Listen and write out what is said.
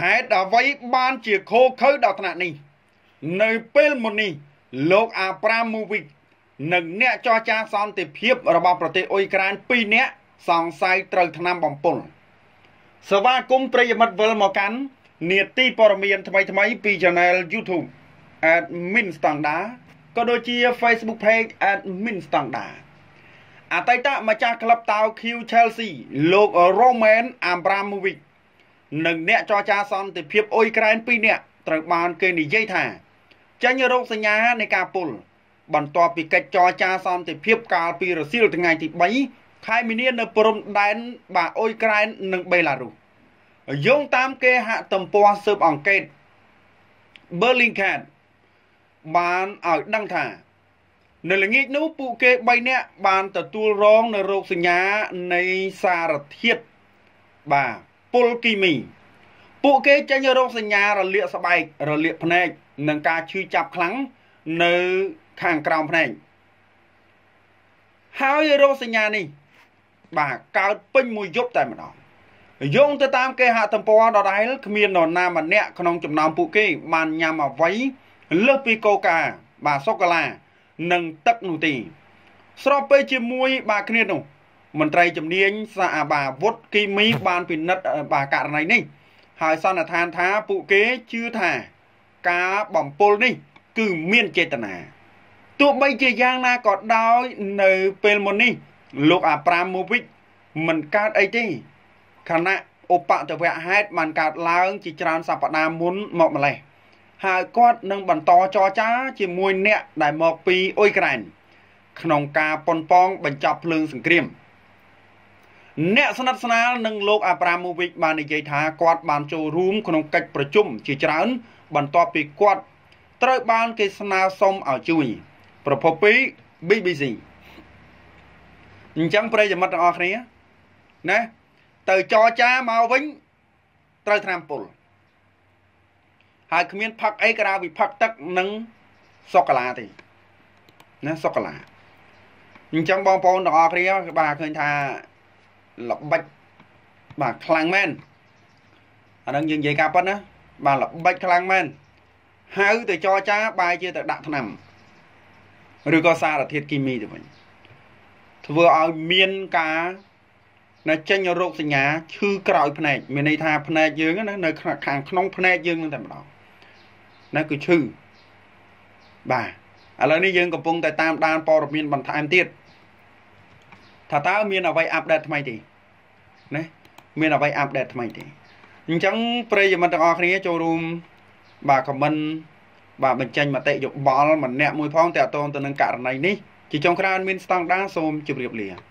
hãy đã vấy ban chỉ khô khơi đào thnạn này nơi bên một này lục Abramovich nâng nẹ cho cha son tiếp hiệp ở baoប្រទេសអ៊ុយក្រែន2នាក់សង្ស័យត្រូវថ្នាំបំពុលសវាគមន៍ប្រិយមិត្តវិលមកកាន់នាទីព័ត៌មានថ្មីពី Channel YouTube Admin Standard ក៏ដូចជា Facebook Page Admin Standard អតីតម្ចាស់ក្លឹបតាវ Q Chelsea លោក Roman Abramovich និងអ្នកចរចាសន្តិភាពអ៊ុយក្រែន2នាក់ត្រូវបានគេនិយាយថាចាញ់រោគសញ្ញានៃការពុលបន្ទាប់ពីកិច្ចចរចាសន្តិភាពកាលពីរសៀលថ្ងៃទី3ខែមីនានៅព្រំដែនអ៊ុយក្រែននិងបេឡារុសយោងតាមគេហទំព័រស៊ើបអង្កេត Bellingcat បានឲ្យដឹងថានៅល្ងាចនោះពួកគេ3នាក់បានទទួលរងនៅរោគសញ្ញានៃសារធាតុពុលគីមីពួកគេចេញរោគសញ្ញារលាកស្បែករលាកភ្នែកនិងការឈឺចាប់ខ្លាំងនៅខាងក្រោមភ្នែកហើយរោគសញ្ញានេះកើតពេញមួយយប់តែម្ដងយោងទៅតាមគេហទំព័រដដែលគ្មាននរណាម្នាក់ក្នុងចំណោមពួកគេបានញ៉ាំអ្វីលើសពីកូកាសូកូឡានិងទឹកនោះទេស្របពេលជាមួយគ្នានោះមន្ត្រីជំនាញសាវុធគីមីបានពិនិត្យករណីនេះហើយសន្និដ្ឋានថាពួកគេជឿថាការបំពុលនេះគឺមានចេតនាទោះបីជាយ៉ាងណាក៏ដោយនៅពេលមុននេះលោកអាប្រាម៉ូវិចមិនកើតអីទេខណៈឧបទ្ទវហេតុបានកើតឡើងជាច្រើនសប្តាហ៍មុនមកម្លេះហើយគាត់នឹងបន្តចរចាជាមួយអ្នកដែលមកពីអ៊ុយក្រែនក្នុងការប៉ុនប៉ងបញ្ចប់ភ្លើងសង្គ្រាមអ្នកស្និទ្ធស្នាលនឹងលោកអាប្រាម៉ូវិចបាននិយាយថាគាត់បានចូលរួមក្នុងកិច្ចប្រជុំជាច្រើនបន្ទាប់ពីគាត់ត្រូវបានគេស្នើសុំឲ្យជួយប្រភពពី BBC អញ្ចឹងប្រិយមិត្តទាំងអស់គ្នាណាទៅចរចាមកវិញត្រូវថ្នាំពុលហើយគ្មានផឹកអីក្រៅពីផឹកទឹកនិងសូកូឡាទេណាសូកូឡាអញ្ចឹងបងប្អូនទាំងអស់គ្នាឃើញថាល្បិចខ្លាំងមែនអានឹងយើងនិយាយការប៉ុណ្ណាល្បិចខ្លាំងមែនហៅទៅចរចាបែរជាទៅដាក់ថ្នាំឬក៏សារធាតុគីមីទៅវិញធ្វើឲ្យមានការចេញរោគសញ្ញាឈឺក្រោយភ្នែកមានន័យថាភ្នែកយើងណានៅខាងក្នុងភ្នែកយើងនឹងតែម្ដងណាគឺឈឺឥឡូវនេះយើងកំពុងតែតាមដានព័ត៌មានបន្ថែមទៀតថាតើមានអ្វីអាប់ដេតថ្មីទេណាមានអ្វីអាប់ដេតថ្មីទេអញ្ចឹងប្រិយមិត្តទាំងអស់គ្នាចូលរួមខមមិនបញ្ចេញមតិយោបល់ម្នាក់មួយផងតើតើទៅនឹងករណីនេះជាចុងក្រោយមានស្តង់ដារសូមជម្រាបលា